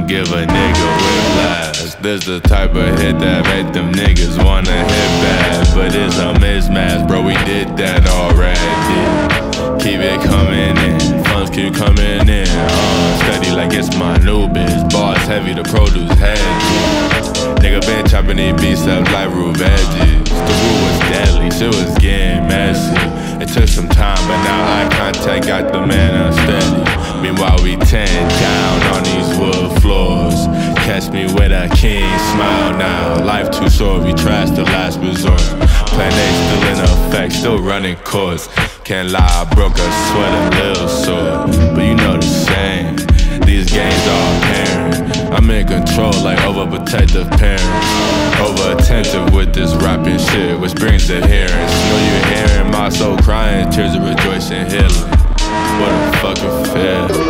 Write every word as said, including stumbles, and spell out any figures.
gon' give a nigga whiplash. This the type of hit that make them niggas wanna hit back. But it's a mismatch, bro, we did that already. Keep it coming in, funds keep coming in. uh, Steady like it's my new bitch. Bars heavy, the produce heavy. Nigga been chopping these beats up like root veggies. The root was deadly, shit was getting messy. It took some time, but now eye contact got the man unsteady. Meanwhile we ten down on these wood floors. Catch me with a king smile now. Life too short, we trash the last resort. Plan A still in effect, still running course. Can't lie, I broke a sweat a little sore. But you know the same, these games are apparent. I'm in control like overprotective parents. Over attentive with this rapping shit, which brings adherence. Know you're hearing my soul crying, tears of rejoicing, healing. What a fucking fear.